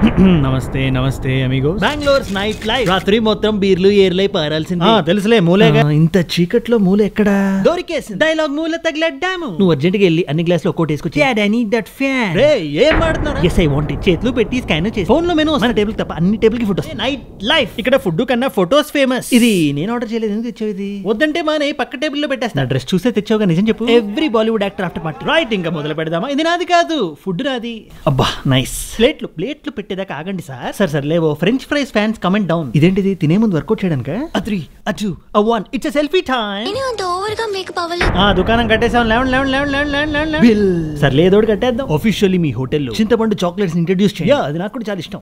నమస్తే నమస్తే amigo. Bengaluru night life. రాత్రి మొత్తం బీర్లు ఏర్లై పారాల్సింది. తెలుసులే మూలేగా. ఇంత చీకట్లో మూల ఎక్కడా దొరికేసింది. డైలాగ్ మూల తగిలడ్డాము. నువ్వు అర్జెంట్ గా వెళ్ళి అన్ని గ్లాసులు ఒక్కోటి వేసుకొచ్చి ఏం మాడుతున్నారు? Yes I want it. చేతులు పెట్టి స్కాన్ చేసి ఫోన్ లో మెనూ మన టేబుల్ తప్ప అన్ని టేబుల్ కి ఫోటోస్. Night life. ఇక్కడ ఫుడ్ కన్నా ఫోటోస్ ఫేమస్. ఇది నేను ఆర్డర్ చేయలేదు. ఎందుకు తెచ్చావు ఇది? వద్దంటే మానే పక్క టేబుల్ లో పెట్టేస్తా. డ్రెస్ చూసే తెచ్చావుగా, నిజం చెప్పు. Every Bollywood actor after party. Right, ఇంకా మొదలు పెడదామా? ఇది నాది కాదు, ఫుడ్ నాది. అబ్బా నైస్. ప్లేట్లు పెట్టేదాకా ఆగండి సార్. సర్లే. ఓ French fries fans comment down. ఇదేంటిది తినే ముందు వర్కౌట్ చేయడానికా? A3, A2, A1. It's a selfie time. అంత ఓవర్ గా మేకప్ అవ్వలేదు. దుకాణం కట్టేసాం. 11 సర్లే ఏదోటి కట్టేద్దాం. ఆఫీషియల్లీ మీ హోటల్లో చింతపండు చాక్లెట్స్ ఇంట్రడ్యూస్ చేయండి. అది నాకు కూడా చాలా ఇష్టం.